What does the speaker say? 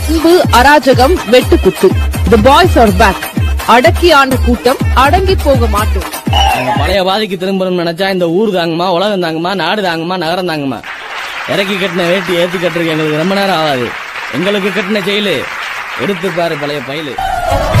வன்பு, அராஜகம், வெட்டுக்குத்து. The boys are back. அடக்கி ஆண்ட கூட்டம் அடங்கி போக மாட்டோம். பழைய பாதிக்கு திரும்பணும் நினைச்சா இந்த ஊர் தாங்குமா, உலகம் தாங்குமா, நாடு தாங்குமா, நகரம் தாங்குமா? இறக்கி கட்டின வேட்டி ஏத்தி கட்டுறதுக்கு எங்களுக்கு ரொம்ப நேரம் ஆகாது. எங்களுக்கு கட்டின செயலு எடுத்து பாரு பழைய பயிலு.